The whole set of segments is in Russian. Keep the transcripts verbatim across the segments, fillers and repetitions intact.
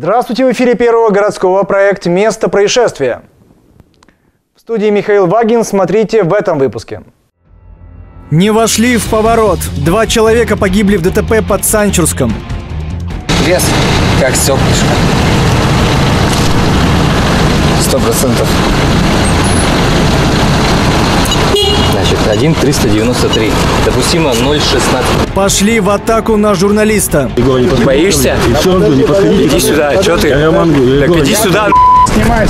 Здравствуйте, в эфире Первого городского проект «Место происшествия». В студии Михаил Вагин. Смотрите в этом выпуске. Не вошли в поворот. Два человека погибли в ДТП под Санчурском. Лес, как стеклышко. Сто процентов. Значит, один триста девяносто три. Допустимо ноль шестнадцать. Пошли в атаку на журналиста. Боишься? Иди сюда, что ты? Так иди сюда. Снимай.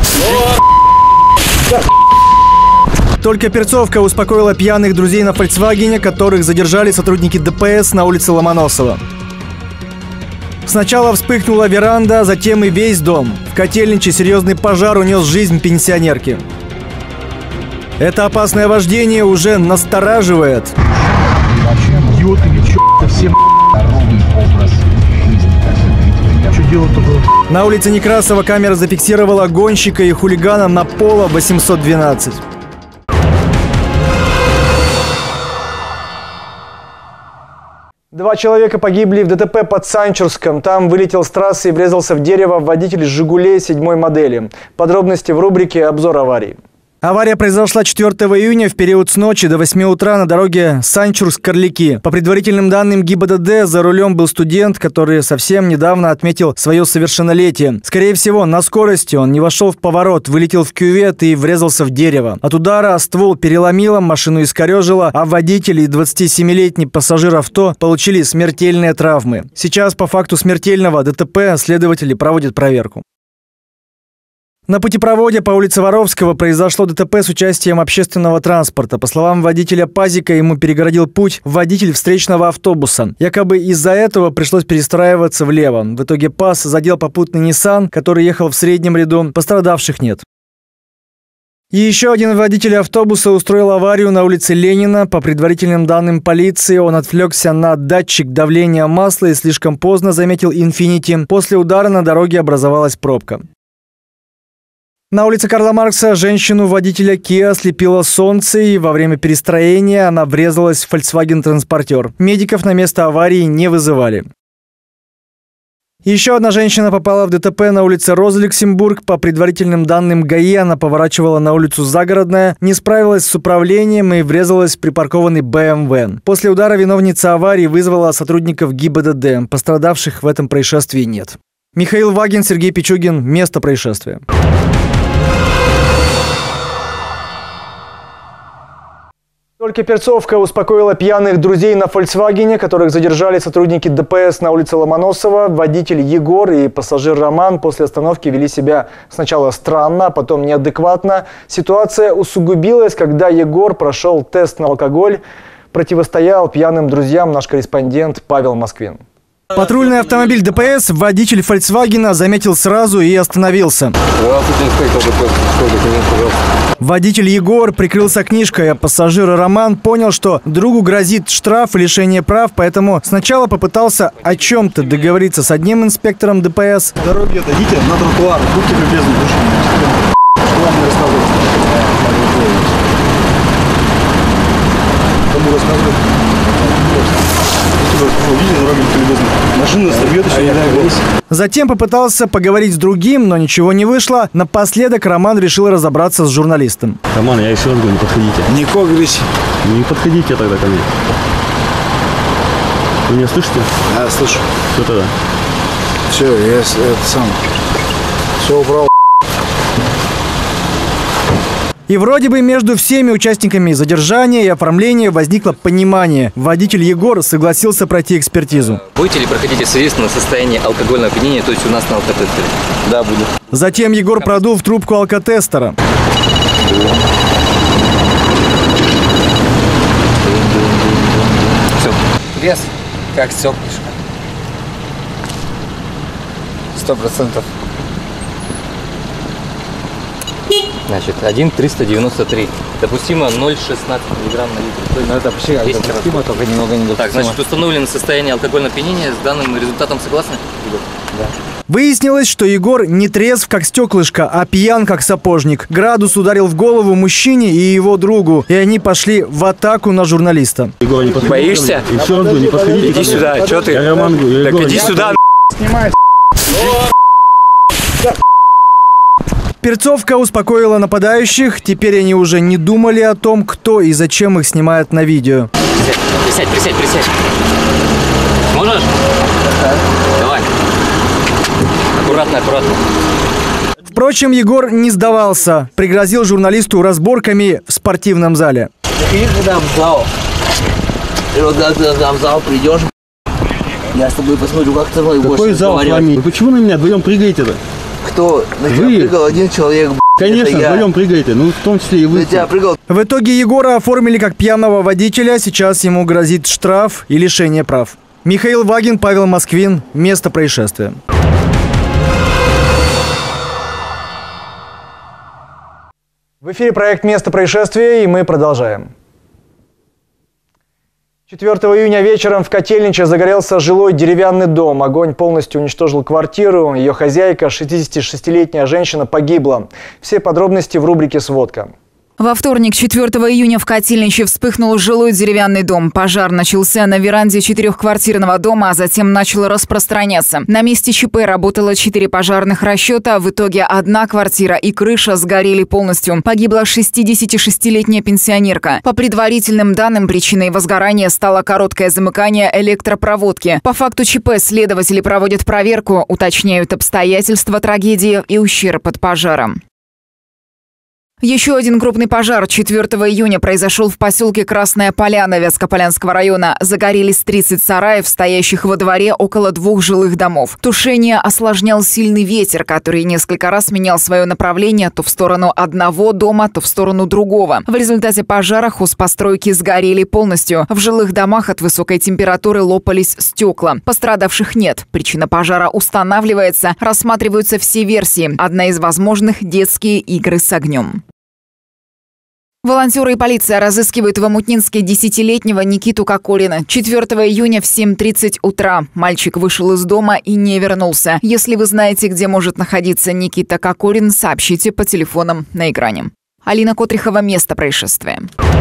Только перцовка успокоила пьяных друзей на «Фольксвагене», которых задержали сотрудники ДПС на улице Ломоносова. Сначала вспыхнула веранда, затем и весь дом. В Котельниче серьезный пожар унес жизнь пенсионерки. Это опасное вождение уже настораживает. На улице Некрасова камера зафиксировала гонщика и хулигана на Пола восемьсот двенадцать. Два человека погибли в ДТП под Санчурском. Там вылетел с трассы и врезался в дерево водитель «Жигулей» седьмой модели. Подробности в рубрике «Обзор аварии». Авария произошла четвёртого июня в период с ночи до восьми утра на дороге Санчурск-Карлики. По предварительным данным ГИБДД, за рулем был студент, который совсем недавно отметил свое совершеннолетие. Скорее всего, на скорости он не вошел в поворот, вылетел в кювет и врезался в дерево. От удара ствол переломило, машину искорежило, а водитель и двадцатисемилетний пассажир авто получили смертельные травмы. Сейчас по факту смертельного ДТП следователи проводят проверку. На путепроводе по улице Воровского произошло ДТП с участием общественного транспорта. По словам водителя пазика, ему перегородил путь водитель встречного автобуса. Якобы из-за этого пришлось перестраиваться влево. В итоге ПАЗ задел попутный Nissan, который ехал в среднем ряду. Пострадавших нет. И еще один водитель автобуса устроил аварию на улице Ленина. По предварительным данным полиции, он отвлекся на датчик давления масла и слишком поздно заметил «Инфинити». После удара на дороге образовалась пробка. На улице Карла Маркса женщину-водителя Kia ослепило солнце, и во время перестроения она врезалась в Volkswagen-транспортер. Медиков на место аварии не вызывали. Еще одна женщина попала в ДТП на улице Роза-Люксембург. По предварительным данным ГАИ, она поворачивала на улицу Загородная, не справилась с управлением и врезалась в припаркованный бэ эм вэ. После удара виновница аварии вызвала сотрудников ГИБДД. Пострадавших в этом происшествии нет. Михаил Вагин, Сергей Пичугин. Место происшествия. Только перцовка успокоила пьяных друзей на «Фольксвагене», которых задержали сотрудники ДПС на улице Ломоносова. Водитель Егор и пассажир Роман после остановки вели себя сначала странно, а потом неадекватно. Ситуация усугубилась, когда Егор прошел тест на алкоголь. Противостоял пьяным друзьям наш корреспондент Павел Москвин. Патрульный автомобиль ДПС водитель «Фольксвагена» заметил сразу и остановился. Водитель Егор прикрылся книжкой, а пассажир Роман понял, что другу грозит штраф и лишение прав, поэтому сначала попытался о чем-то договориться с одним инспектором ДПС. Дороги дадите на тротуар, будьте любезны, больше что вам не рассказывать. Кому рассказывать? Машина собьет, еще не дай бог. Затем попытался поговорить с другим, но ничего не вышло. Напоследок Роман решил разобраться с журналистом. Роман, я еще раз говорю, не подходите. Никого говорить. Не подходите тогда ко мне. Вы меня слышите? Да, слышу. Что тогда? Все, я это сам. Все убрал. И вроде бы между всеми участниками задержания и оформления возникло понимание. Водитель Егор согласился пройти экспертизу. Будете ли проходить свидетельство на состояние алкогольного опьянения, то есть у нас на алкотестере? Да, буду. Затем Егор продул в трубку алкотестера. Все. Вес, как стеклышко. Сто процентов. Значит, один триста девяносто три. Допустимо ноль шестнадцать миллиграмм на литр. Ну, это вообще допустимо, только немного недопустимо. Так, значит, установлено состояние алкогольного опьянения. С данным результатом согласны? Да. Выяснилось, что Егор не трезв, как стеклышко, а пьян, как сапожник. Градус ударил в голову мужчине и его другу, и они пошли в атаку на журналиста. Егор, не подходите. Боишься? Еще раз говорю, не подходите. Иди сюда, что ты? Я Роман говорю. Так иди сюда, Снимай. Перцовка успокоила нападающих. Теперь они уже не думали о том, кто и зачем их снимает на видео. Присядь, присядь, присядь. Можешь? Давай. Аккуратно, аккуратно. Впрочем, Егор не сдавался. Пригрозил журналисту разборками в спортивном зале. Когда в зал, и вот когда в зал придешь, я с тобой посмотрю, как ты мой Какой зал с вами? Вы почему на меня вдвоем прыгаете-то? Кто? На тебя Вы? прыгал один человек, б***ь, Конечно, это я. вдвоем прыгаете, ну в том числе и вы. На тебя прыгал. В итоге Егора оформили как пьяного водителя. Сейчас ему грозит штраф и лишение прав. Михаил Вагин, Павел Москвин. Место происшествия. В эфире проект «Место происшествия», и мы продолжаем. четвёртого июня вечером в Котельниче загорелся жилой деревянный дом. Огонь полностью уничтожил квартиру. Ее хозяйка, шестидесятишестилетняя женщина, погибла. Все подробности в рубрике «Сводка». Во вторник, четвёртого июня, в Котельниче вспыхнул жилой деревянный дом. Пожар начался на веранде четырехквартирного дома, а затем начал распространяться. На месте ЧП работало четыре пожарных расчета. В итоге одна квартира и крыша сгорели полностью. Погибла шестидесятишестилетняя пенсионерка. По предварительным данным, причиной возгорания стало короткое замыкание электропроводки. По факту ЧП следователи проводят проверку, уточняют обстоятельства трагедии и ущерб от пожара. Еще один крупный пожар четвёртого июня произошел в поселке Красная Поляна Вятскополянского района. Загорелись тридцать сараев, стоящих во дворе около двух жилых домов. Тушение осложнял сильный ветер, который несколько раз менял свое направление то в сторону одного дома, то в сторону другого. В результате пожара хозпостройки сгорели полностью. В жилых домах от высокой температуры лопались стекла. Пострадавших нет. Причина пожара устанавливается. Рассматриваются все версии. Одна из возможных – детские игры с огнем. Волонтеры и полиция разыскивают в Омутнинске десятилетнего Никиту Кокорина. четвёртого июня в семь тридцать утра мальчик вышел из дома и не вернулся. Если вы знаете, где может находиться Никита Кокорин, сообщите по телефонам на экране. Алина Котрихова, место происшествия.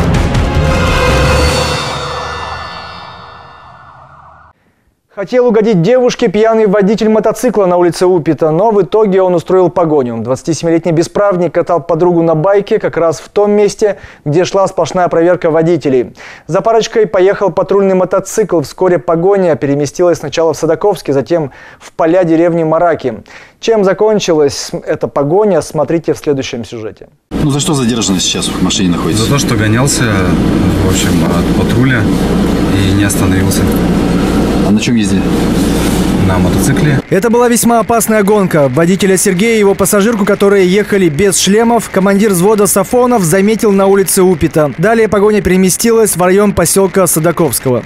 Хотел угодить девушке пьяный водитель мотоцикла на улице Упита, но в итоге он устроил погоню. двадцатисемилетний бесправник катал подругу на байке как раз в том месте, где шла сплошная проверка водителей. За парочкой поехал патрульный мотоцикл. Вскоре погоня переместилась сначала в Садаковский, затем в поля деревни Мараки. Чем закончилась эта погоня, смотрите в следующем сюжете. Ну за что задержаны сейчас в машине находитесь? За то, что гонялся, в общем, от патруля и не остановился. А на чем ездили? На мотоцикле. Это была весьма опасная гонка. Водителя Сергея и его пассажирку, которые ехали без шлемов, командир взвода Сафонов заметил на улице Упита. Далее погоня переместилась в район поселка Садаковского.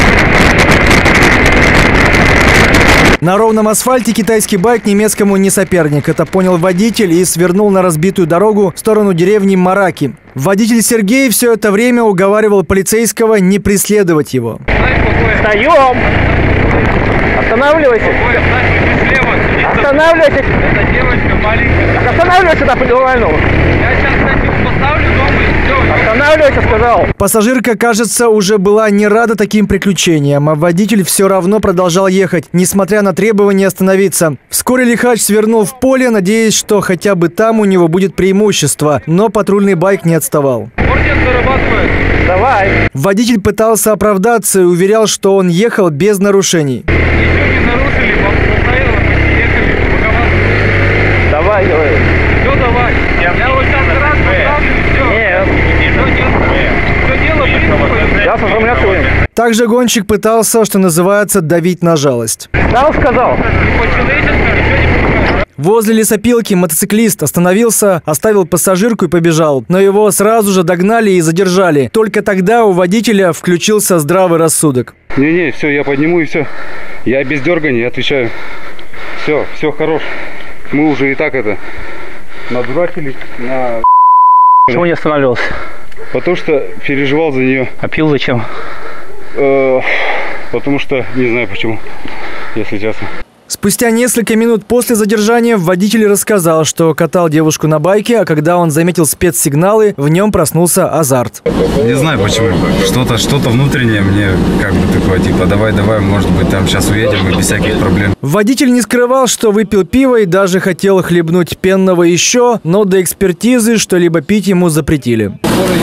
На ровном асфальте китайский байк немецкому не соперник. Это понял водитель и свернул на разбитую дорогу в сторону деревни Мараки. Водитель Сергей все это время уговаривал полицейского не преследовать его. Встаем! Останавливайтесь! Останавливайтесь! Это девочка маленькая. Так останавливайся, да, по-нормальному! Я сейчас, кстати, поставлю дома и все. Останавливайся, сказал! Пассажирка, кажется, уже была не рада таким приключениям, а водитель все равно продолжал ехать, несмотря на требования остановиться. Вскоре лихач свернул в поле, надеясь, что хотя бы там у него будет преимущество, но патрульный байк не отставал. Орден зарабатывает. Давай! Водитель пытался оправдаться и уверял, что он ехал без нарушений. Ничего не нарушили, вам поставило, мы ехали, боковато. Давай, говори. Все, давай. Я вот сейчас раз поставлю, все. Нет. Все, нет. Все дело принципа. Сейчас оформляться будем. Также гонщик пытался, что называется, давить на жалость. Сам сказал. И по-человечески ничего не понимаю. Возле лесопилки мотоциклист остановился, оставил пассажирку и побежал. Но его сразу же догнали и задержали. Только тогда у водителя включился здравый рассудок. Не-не, все, я подниму и все. Я без дергания отвечаю. Все, все хорош. Мы уже и так это надурачились на... Почему не останавливался? Потому что переживал за нее. А пил зачем? Э, потому что не знаю почему, если честно. Спустя несколько минут после задержания водитель рассказал, что катал девушку на байке, а когда он заметил спецсигналы, в нем проснулся азарт. Не знаю почему. Что-то что-то внутреннее мне как бы такое, типа, давай-давай, может быть, там сейчас уедем и без всяких проблем. Водитель не скрывал, что выпил пиво и даже хотел хлебнуть пенного еще, но до экспертизы что-либо пить ему запретили.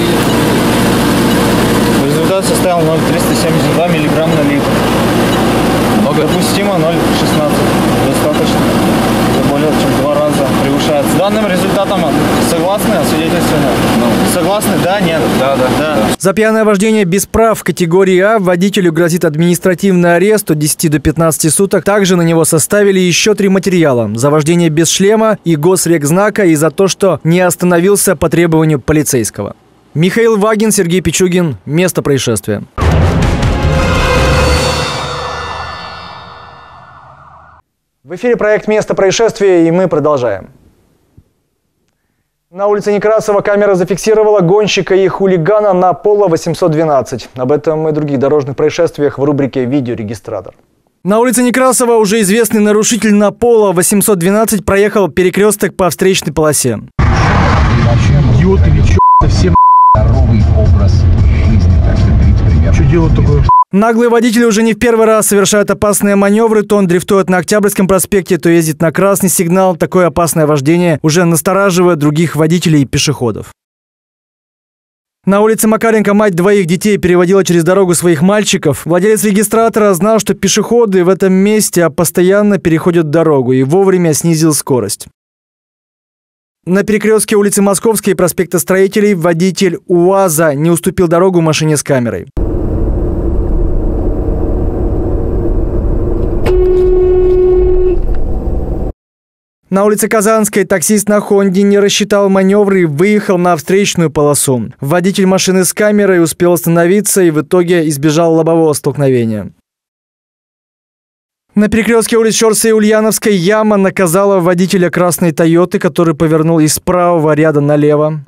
Результат составил ноль целых триста семьдесят два миллиграмма на литр. Допустимо ноль целых шестнадцать. Достаточно. Это более чем в два раза превышает. С данным результатом согласны, освидетельственно? Ну. Согласны? Да, нет? Да, да, да. За пьяное вождение без прав категории А водителю грозит административный арест от десяти до пятнадцати суток. Также на него составили еще три материала. За вождение без шлема и госрекзнака, и за то, что не остановился по требованию полицейского. Михаил Вагин, Сергей Пичугин. Место происшествия. В эфире проект «Место происшествия», и мы продолжаем. На улице Некрасова камера зафиксировала гонщика и хулигана на Поло восемьсот двенадцать. Об этом и других дорожных происшествиях в рубрике «Видеорегистратор». На улице Некрасова уже известный нарушитель на Поло восемьсот двенадцать проехал перекресток по встречной полосе. Идиот или чё? Совсем здоровый образ жизни. Что делать такое? Наглые водители уже не в первый раз совершают опасные маневры. То он дрифтует на Октябрьском проспекте, то ездит на красный сигнал. Такое опасное вождение уже настораживает других водителей и пешеходов. На улице Макаренко мать двоих детей переводила через дорогу своих мальчиков. Владелец регистратора знал, что пешеходы в этом месте постоянно переходят дорогу, и вовремя снизил скорость. На перекрестке улицы Московской и проспекта Строителей водитель УАЗа не уступил дорогу машине с камерой. На улице Казанской таксист на Хонде не рассчитал маневры и выехал на встречную полосу. Водитель машины с камерой успел остановиться и в итоге избежал лобового столкновения. На перекрестке улиц Щорса и Ульяновской яма наказала водителя красной Тойоты, который повернул из правого ряда налево.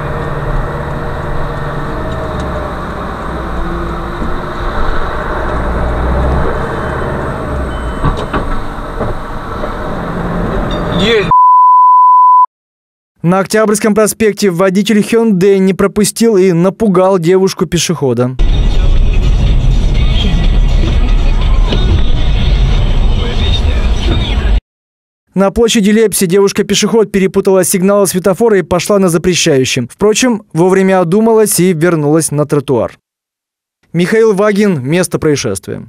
На Октябрьском проспекте водитель Hyundai не пропустил и напугал девушку-пешехода. На площади Лепси девушка-пешеход перепутала сигналы светофора и пошла на запрещающем. Впрочем, вовремя одумалась и вернулась на тротуар. Михаил Вагин. Место происшествия.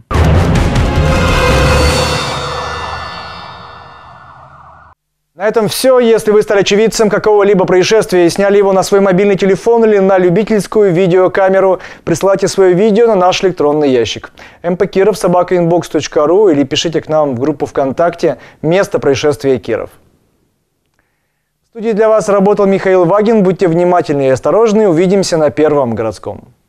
На этом все. Если вы стали очевидцем какого-либо происшествия и сняли его на свой мобильный телефон или на любительскую видеокамеру, присылайте свое видео на наш электронный ящик эм пэ киров собака инбокс точка ру или пишите к нам в группу ВКонтакте «Место происшествия Киров». В студии для вас работал Михаил Вагин. Будьте внимательны и осторожны. Увидимся на Первом городском.